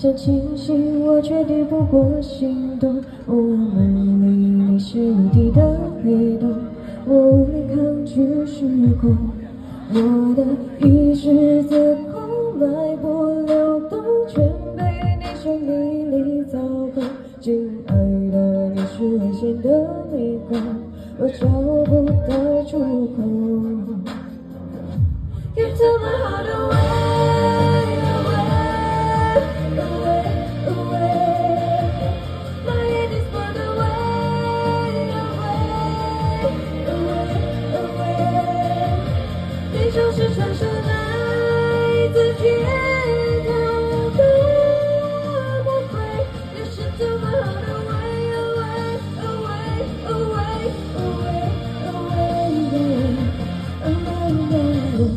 想清醒，我决定不过心动。哦，美丽，你是无敌的黑洞，我无力抗拒时空。我的意识自控，脉搏流动，全被你生命力操控。亲爱的，你是危险的迷宫，我找不到出口。You took my heart away, away, away. My head is burned away, away, away. 你就是传说来自天堂的魔鬼。You should take my heart away, away, away, away, away, away.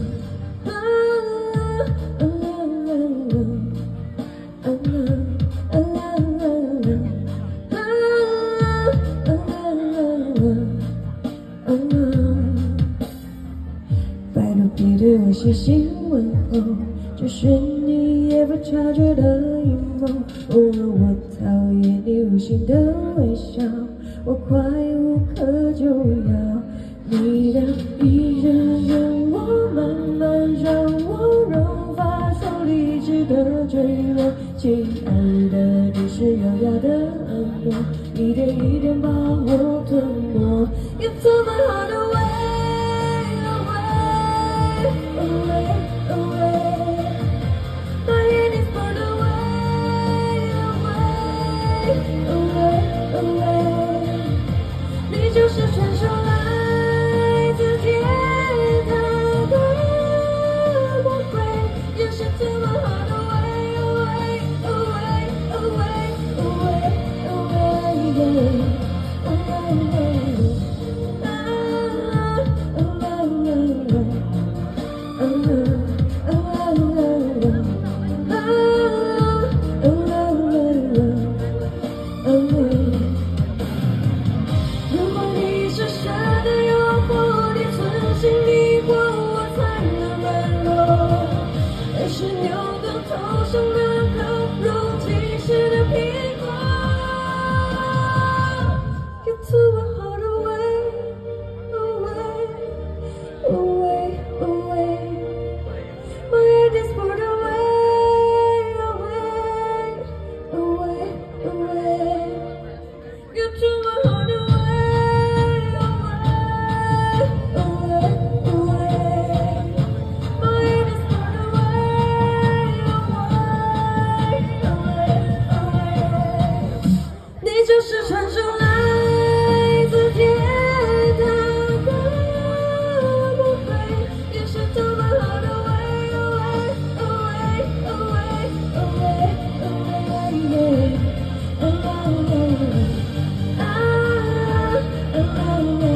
拜托别对我写信问候，这是你也不察觉的阴谋。我讨厌你无心的微笑，我快无可救药。你的一人让我慢慢让我融化出理智的坠落。亲爱的，你是优雅的耳朵，一点一点把我吞没。You took my heart away, away, away. My head is burned away, away, away. 你就是传说来自天堂的魔鬼。You should take my heart away, away, away, away, away, away, away. 如果你是神的诱惑，你存心迷惑我才能软弱。但是牛更头上的烤肉，即时的苹果。You took my heart away, away, away, away. My head is burned away, away, away, away. You took my heart away, away, away, away. My head is burned away, away, away, away. 你就是传说来自天堂的魔鬼。You should take my heart away, away, away, away, away, away, away.